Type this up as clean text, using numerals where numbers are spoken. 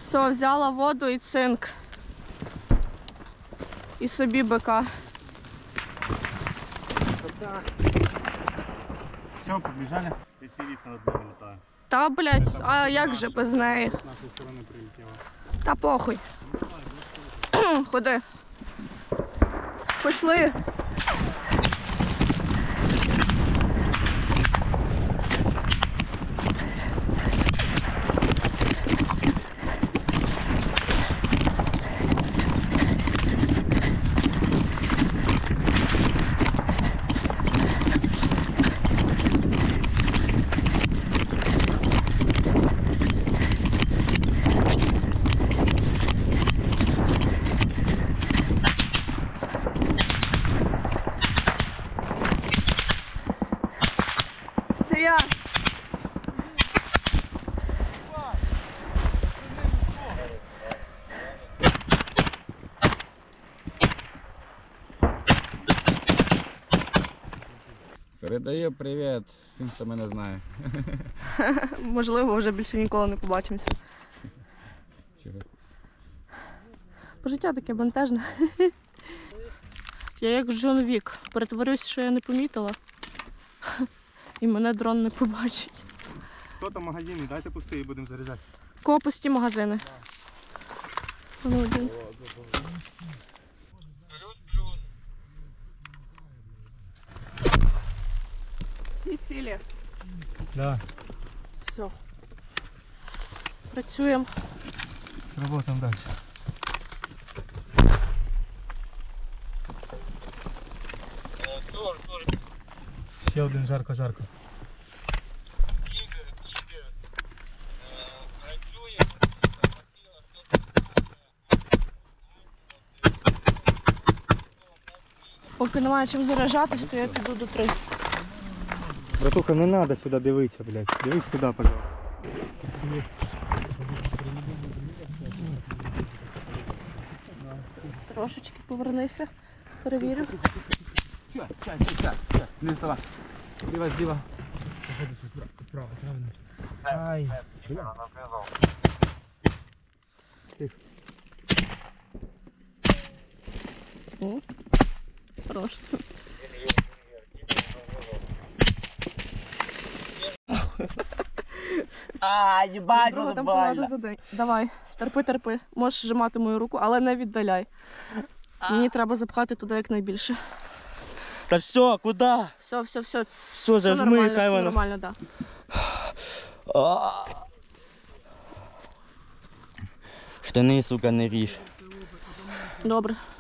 Все, взяла воду і цинк. І собі бика. Все, побіжали. Та, блядь, а як же без неї? З нашої сторони прилетіло. Та похуй. Ходи. Пішли. Це я. Передаю привіт всім, хто мене знає. Можливо, вже більше ніколи не побачимося. Чого? Бо життя таке бентежне. Я як Джон Вік. Перетворюсь, що я не помітила. І мене дрон не побачить. Хто там магазини? Дайте пустий, будемо заряджати. Кого пусті магазини? Ну, один. Всі цілі. Да. Все. Працюємо. Работаємо далі. Ще один жарко-жарко. Поки немає чим заряджатись, то я піду до 300. Братуха, не треба сюди дивитися, блядь. Дивись туди, пожалуйста. Трошечки повернися, перевірю. Ча, не вставай. Зліва. Справа, правильно. Ай. Тихо. О, хорош. Єбать, Друга там полада за день. Давай, терпи. Можеш зжимати мою руку, але не віддаляй. Мені треба запхати туди якнайбільше. Та все, куди? Все. Все, зажми, нормально, хай все воно. нормально, да. Штани, сука, не ріж. Добре.